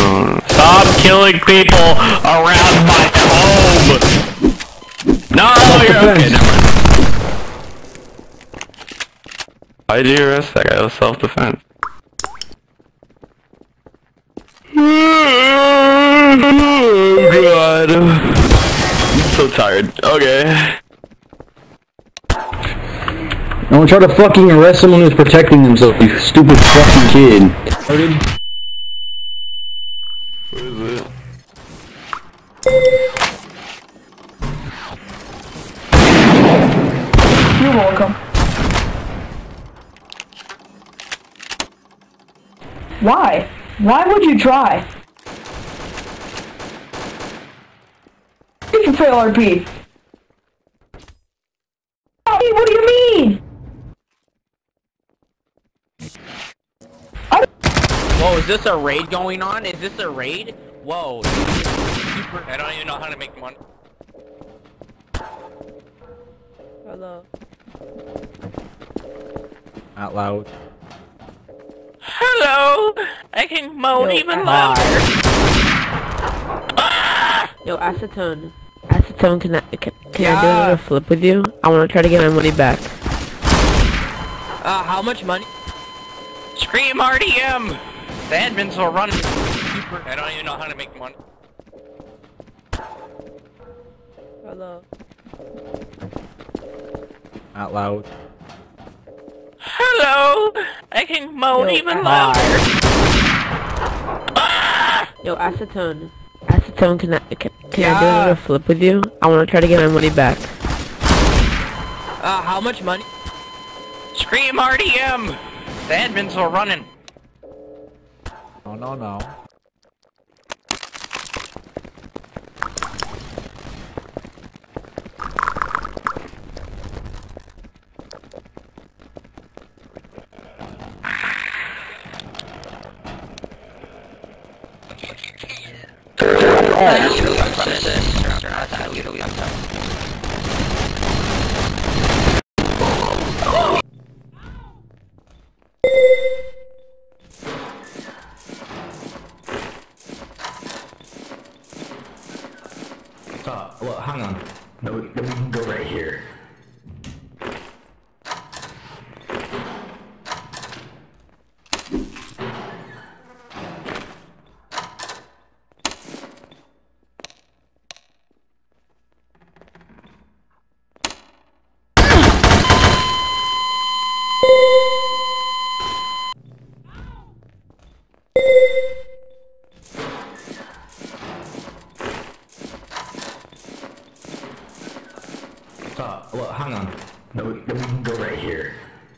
Stop killing people around my home! No, you're okay, never mind. Why did you arrest that guy? It was self-defense. Oh god. I'm so tired. Okay. Don't try to fucking arrest someone who's protecting themselves, you stupid fucking kid. What is it? You're welcome. Why? Why would you try? You can fail RP. What do you mean? Whoa, is this a raid going on? Is this a raid? Whoa. I don't even know how to make money. Hello. Out loud. Hello! I can moan even louder. Yo, Acetone. Acetone, can I do another flip with you? I want to try to get my money back. How much money? Scream RDM! The admins will run. I don't even know how to make money. Hello. Out loud. Hello! I can moan even louder. Yo, Acetone. Acetone, can I do another flip with you? I want to try to get my money back. How much money? Scream RDM! The admins will run. Oh no no. Well, hang on. No, we can go right here. Well, hang on. No, we can go right here.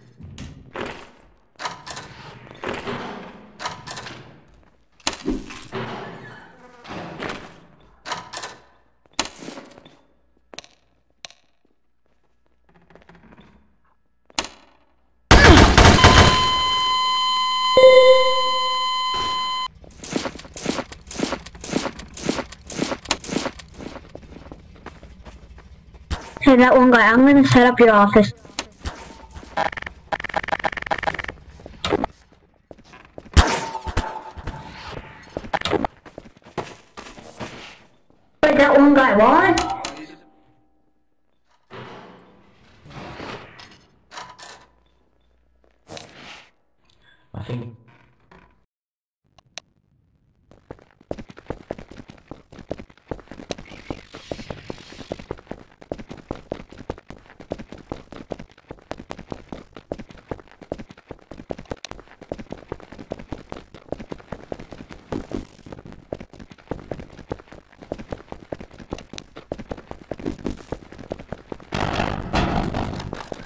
Hey, that one guy, I'm gonna set up your office. Wait, that one guy, what? I think...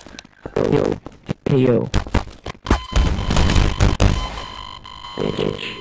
Yo. Hey, yo. Bitch.